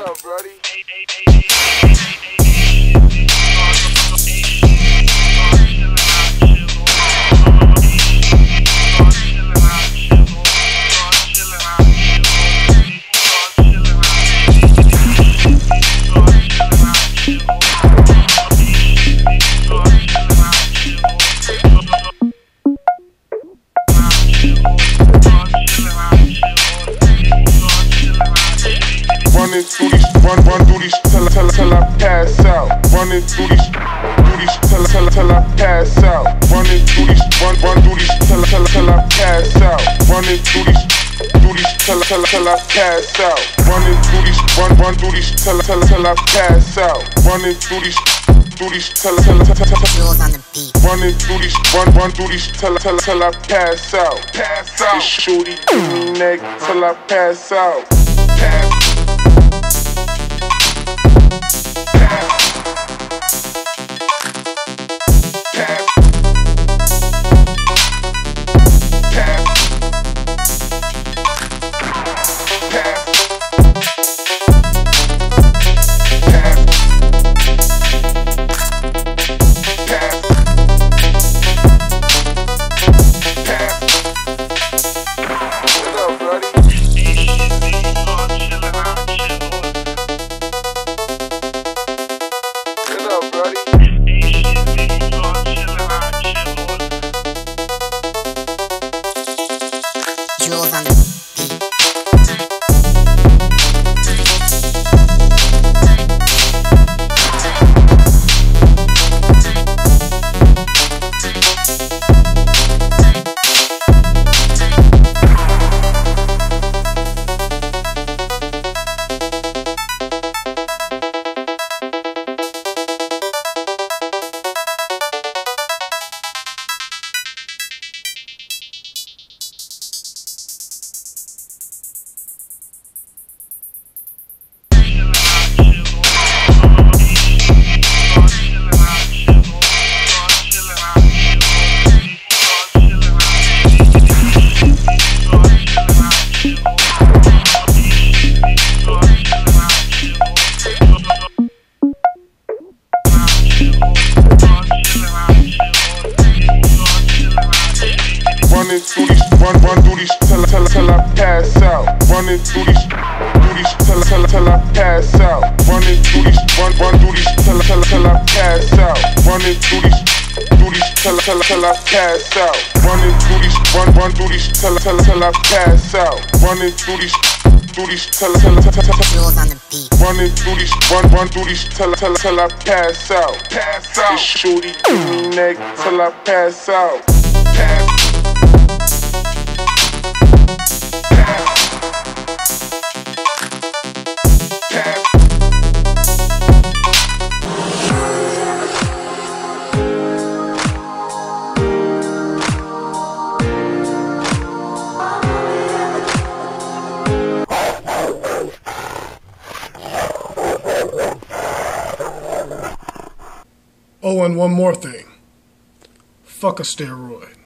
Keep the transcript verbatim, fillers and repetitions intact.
up, buddy? Running through these, run, run through these, till, till, till I pass out. Running through these, through these, till, till, till I pass out. Running through these, run, run through these, till, till, till I pass out. Running through these, through these, till, till, till I pass out. Running through these, run, run through these, till, till, till I pass out. Running through these, through these, till, till, till, till, till, on the beat. running through these, run, run through these, till, till, till I pass out. Pass out. Just shooty, neck, till I pass out. Pass. Jules on the beat. Running through these, run, run through these, till, till, till I pass out. Running through these, through these, till, till, till I pass out. Running through these, run, run through these, till, till, till I pass out. Running through these, through these, till, till, till I pass out. Running through these, run, run through these, till, till, till I pass out. Running through these, through these, till, till, till, till, Jules on the beat. running through these, run, run through these, till, till, till I pass out. Pass out. Just shooty, neck, till I pass out. Pass. Oh, and one more thing. Fuck a steroid.